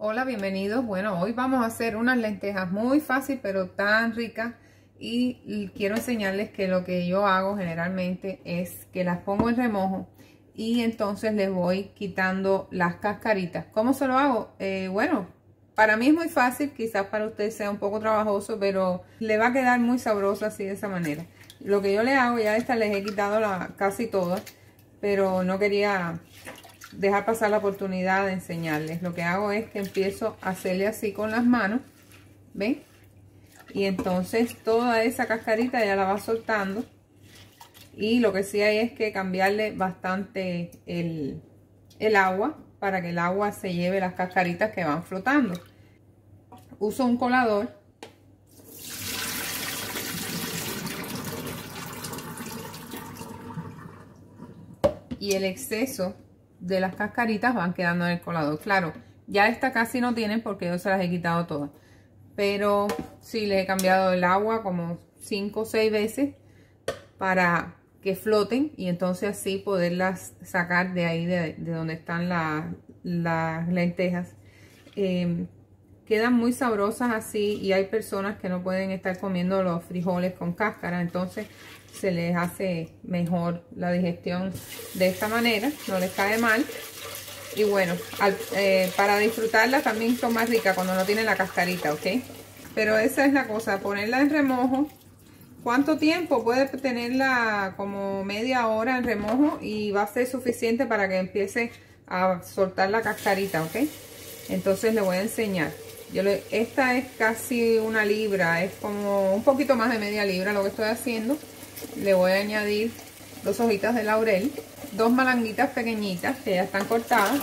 Hola, bienvenidos. Bueno, hoy vamos a hacer unas lentejas muy fácil pero tan ricas, y quiero enseñarles que lo que yo hago generalmente es que las pongo en remojo y entonces les voy quitando las cascaritas. ¿Cómo se lo hago? Bueno, para mí es muy fácil, quizás para ustedes sea un poco trabajoso, pero le va a quedar muy sabroso así, de esa manera. Lo que yo le hago, ya esta les he quitado casi todas, pero no quería dejar pasar la oportunidad de enseñarles. Lo que hago es que empiezo a hacerle así con las manos, ¿ven? Y entonces toda esa cascarita ya la va soltando, y lo que sí hay es que cambiarle bastante el agua para que el agua se lleve las cascaritas que van flotando. Uso un colador y el exceso de las cascaritas van quedando en el colador. Claro, ya esta casi no tienen porque yo se las he quitado todas, pero sí les he cambiado el agua como 5 o 6 veces para que floten, y entonces así poderlas sacar de ahí, de donde están las lentejas. Quedan muy sabrosas así, y hay personas que no pueden estar comiendo los frijoles con cáscara, entonces se les hace mejor la digestión de esta manera, no les cae mal. Y bueno, para disfrutarla también son más ricas cuando no tienen la cascarita, ¿ok? Pero esa es la cosa, ponerla en remojo. ¿Cuánto tiempo? Puede tenerla como media hora en remojo y va a ser suficiente para que empiece a soltar la cascarita, ¿ok? Entonces le voy a enseñar. Esta es casi 1 libra, es como un poquito más de media libra lo que estoy haciendo. Le voy a añadir 2 hojitas de laurel, 2 malanguitas pequeñitas que ya están cortadas,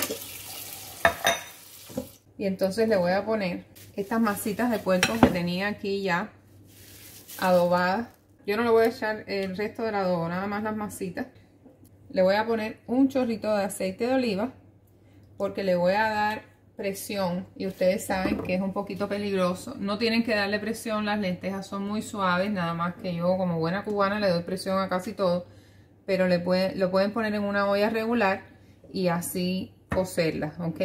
y entonces le voy a poner estas masitas de puerco que tenía aquí ya adobadas. Yo no le voy a echar el resto del adobo, nada más las masitas. Le voy a poner un chorrito de aceite de oliva porque le voy a dar presión, y ustedes saben que es un poquito peligroso. No tienen que darle presión, las lentejas son muy suaves, nada más que yo como buena cubana le doy presión a casi todo, pero lo pueden poner en una olla regular y así cocerlas, ¿ok?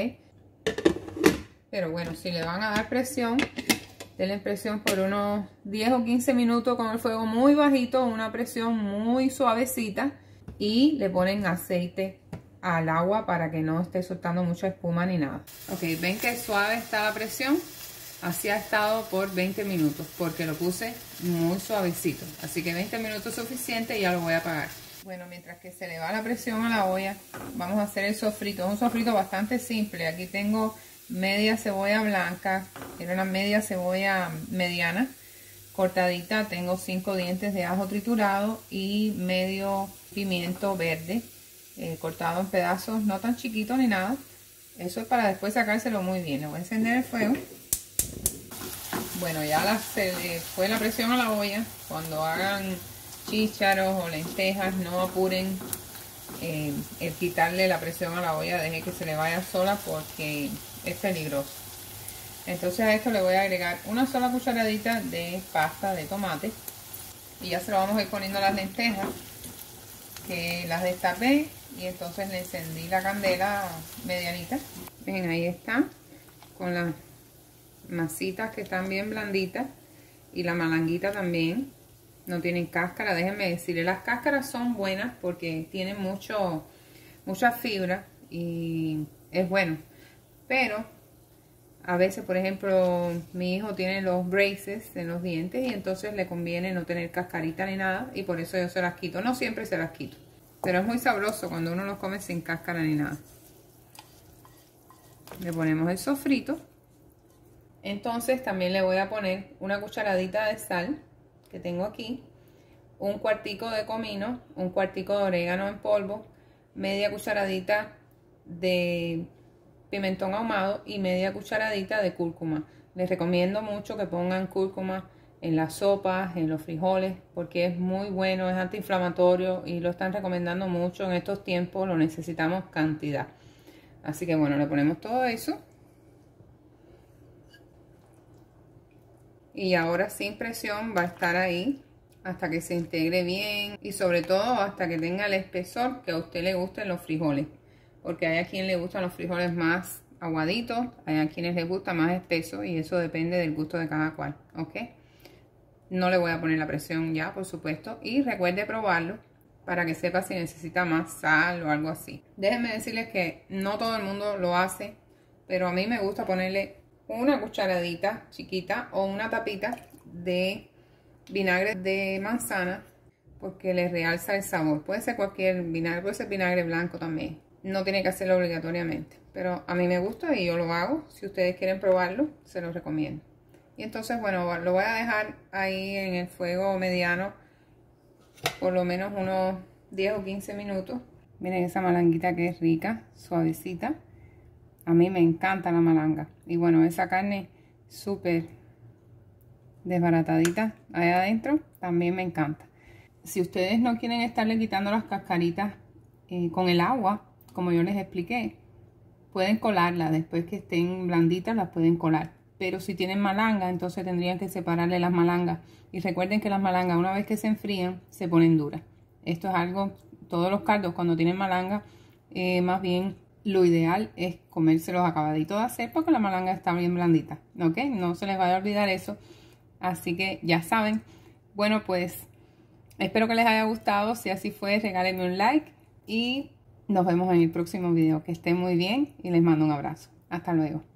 Pero bueno, si le van a dar presión, denle presión por unos 10 o 15 minutos con el fuego muy bajito, una presión muy suavecita, y le ponen aceite al agua para que no esté soltando mucha espuma ni nada. Ok, ven que suave está la presión. Así ha estado por 20 minutos porque lo puse muy suavecito. Así que 20 minutos suficiente y ya lo voy a apagar. Bueno, mientras que se le va la presión a la olla, vamos a hacer el sofrito. Es un sofrito bastante simple. Aquí tengo media cebolla blanca, era una media cebolla mediana, cortadita. Tengo 5 dientes de ajo triturado y medio pimiento verde, cortado en pedazos, no tan chiquitos ni nada. Eso es para después sacárselo muy bien. Le voy a encender el fuego. Bueno, ya se le fue la presión a la olla. Cuando hagan chícharos o lentejas, no apuren el quitarle la presión a la olla, deje que se le vaya sola porque es peligroso. Entonces a esto le voy a agregar una sola cucharadita de pasta de tomate, y ya se lo vamos a ir poniendo a las lentejas, que las destapé y entonces le encendí la candela medianita. Ven, ahí está, con las masitas que están bien blanditas, y la malanguita también no tienen cáscara. Déjenme decirles, las cáscaras son buenas porque tienen mucha fibra y es bueno, pero a veces, por ejemplo, mi hijo tiene los braces en los dientes y entonces le conviene no tener cascarita ni nada, y por eso yo se las quito. No siempre se las quito, pero es muy sabroso cuando uno los come sin cáscara ni nada. Le ponemos el sofrito. Entonces también le voy a poner una cucharadita de sal que tengo aquí, un cuartico de comino, un cuartico de orégano en polvo, media cucharadita de pimentón ahumado y media cucharadita de cúrcuma. Les recomiendo mucho que pongan cúrcuma en las sopas, en los frijoles, porque es muy bueno, es antiinflamatorio y lo están recomendando mucho en estos tiempos, lo necesitamos cantidad. Así que bueno, le ponemos todo eso. Y ahora sin presión va a estar ahí hasta que se integre bien, y sobre todo hasta que tenga el espesor que a usted le gusten los frijoles, porque hay a quien le gustan los frijoles más aguadito, hay a quienes les gusta más espeso y eso depende del gusto de cada cual, ¿ok? No le voy a poner la presión ya, por supuesto, y recuerde probarlo para que sepa si necesita más sal o algo así. Déjenme decirles que no todo el mundo lo hace, pero a mí me gusta ponerle una cucharadita chiquita o una tapita de vinagre de manzana porque le realza el sabor. Puede ser cualquier vinagre, puede ser vinagre blanco también. No tiene que hacerlo obligatoriamente, pero a mí me gusta y yo lo hago. Si ustedes quieren probarlo, se los recomiendo. Y entonces, bueno, lo voy a dejar ahí en el fuego mediano por lo menos unos 10 o 15 minutos. Miren esa malanguita que es rica, suavecita. A mí me encanta la malanga. Y bueno, esa carne súper desbaratadita ahí adentro también me encanta. Si ustedes no quieren estarle quitando las cascaritas con el agua, como yo les expliqué, pueden colarlas. Después que estén blanditas las pueden colar. Pero si tienen malanga, entonces tendrían que separarle las malangas. Y recuerden que las malangas, una vez que se enfrían, se ponen duras. Esto es algo, todos los caldos cuando tienen malanga, más bien lo ideal es comérselos acabaditos de hacer porque la malanga está bien blandita, ¿ok? No se les vaya a olvidar eso. Así que ya saben. Bueno, pues espero que les haya gustado. Si así fue, regálenme un like y nos vemos en el próximo video. Que estén muy bien y les mando un abrazo. Hasta luego.